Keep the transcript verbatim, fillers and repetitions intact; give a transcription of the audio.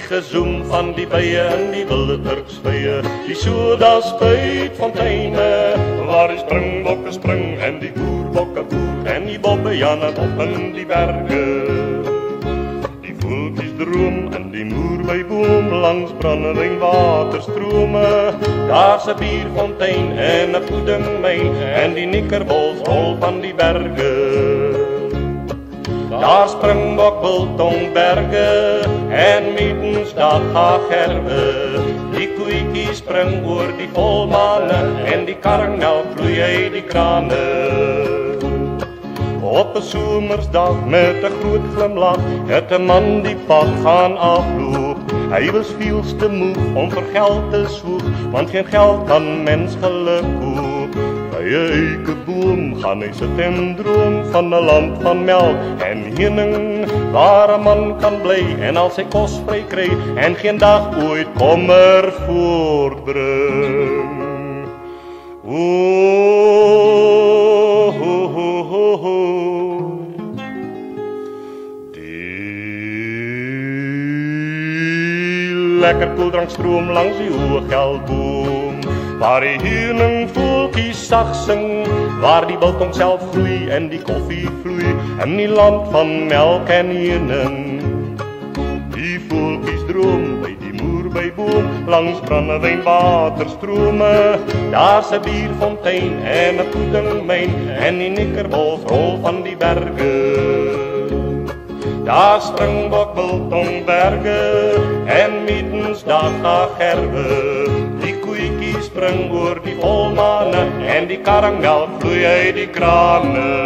gezoem van die bye en die wilde Turksvye, die soda spuitfonteine, waar die springbokke spring en die boerbokke boer en die bobbejane op in die berge. Die voeltjies droom en die moer by boom langs brandewynwaterstrome, daar's 'n bierfontein en 'n puddingmyn en die nikkerbols rol van die berge. Daar springbok biltongberge en middensdag gerwe. Die koeitjie spring oor die volmane en die karmel vloei uit die krane. Op 'n somersdag met 'n groot glimlach het 'n man die pad gaan afloop. Hy was veels te moe om vir geld te soek, want geen geld kan mens geluk koop. By 'n eikeboom gaan hy sit en droom van 'n land van melk en heuning, waar 'n man kan bly en al sy kos vry kry en geen dag ooit kommer voortbring. O, ho, ho, ho, ho. Die lekker koeldrank stroom langs die hoë geldboom, waar die heuningvoeltjies sag sing, waar die biltong self groei en die koffie vloei in die land van melk en heuning. Die voeltjies droom by die moer by boom langs brandewynwaterstrome, daar's 'n bierfontein en 'n puddingmyn en die nikkerbols rol van die berge. Daar springbok biltongberge en middensdag gerwe. Die koeitjie spring oor die volmane en die karmel vloei uit die krane.